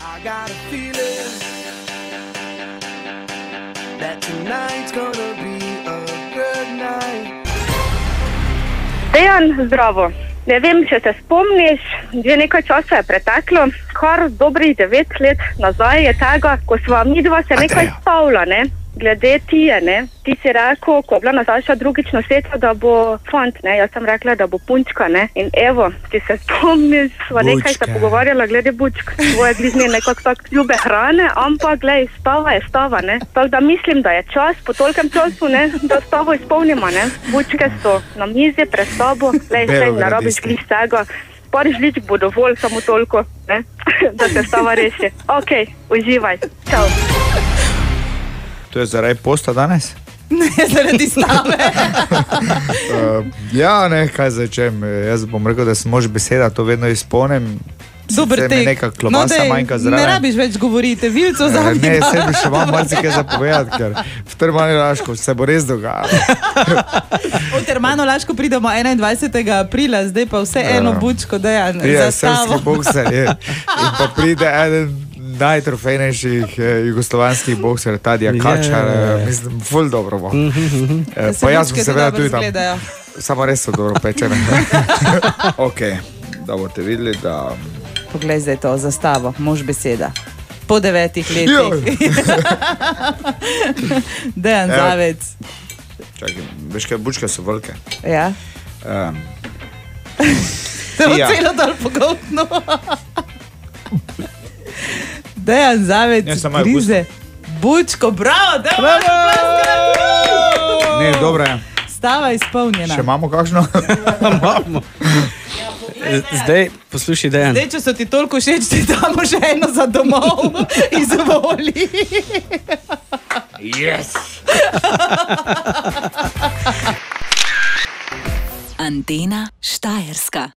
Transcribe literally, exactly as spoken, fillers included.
Dejan, zdravo. Ne vem, če se spomniš, že nekaj časa je preteklo, kar dobrih devet let nazaj je tega, ko sva midva se nekaj stavila, ne? Glede tije, ne? Ti si rekel, ko je bila Nataša drugič na svetu, da bo fant, ne? Jaz sem rekla, da bo punčka, ne? In evo, ti se spomniš, sva nekaj se pogovarjala glede bučk. Tvoje bližnje nekako tak ljube hrane, ampak glej, stava je stava, ne? Tako da mislim, da je čas, po tolkem času, ne? Da stavo izpolnimo, ne? Bučke so na mizi, pred tabo, glej, se ne rabiš glih vsega. Par žličk bo dovolj, samo toliko, ne? Da se stava reši. Ok, uživaj. Čau. To je zaradi posta danes? Ne, zaradi stave. uh, ja, ne, kaj zdaj čem. Jaz bom rekel, da sem mož beseda, to vedno izpolnem. Dober tek. Neka klobasa no, manjka zraven. Ne rabiš več govoriti, Vilco uh, zadnji Ne, dan. sebi še vam marsikaj zapovedati, ker v Termanu Laško se bo res dogajalo. V Termanu Laško pridemo enaindvajsetega aprila, zdaj pa vse eno bučko, Dejan, Pride zastavo. srpski bokser, je. In pa pride eden najtrofejnejših eh, jugoslovanskih bokser, Tadija Kačar, eh, mislim, ful dobro bo. Eh, pa jaz sem seveda tudi tam. Zgledajo. Samo res so dobro pečene. Ok, da boste videli, da... Poglej zdaj to, zastavo, mož beseda. Po devetih letih. Dejan Evo. Zavec. Čakaj, veš kaj, bučke so velike. Ja. Um, To bo Ja. celo dol pogotno. Dejan Zavec, Ja, samo je grize. Bučko, bravo, Dejan. ne, dobro je. Stava izpolnjena. Še imamo kakšno? Imamo. Zdaj, poslušaj, Dejan. Zdaj, če so ti toliko všeč, ti damo še eno za domov. Izvoli. Yes! Antena Štajerska.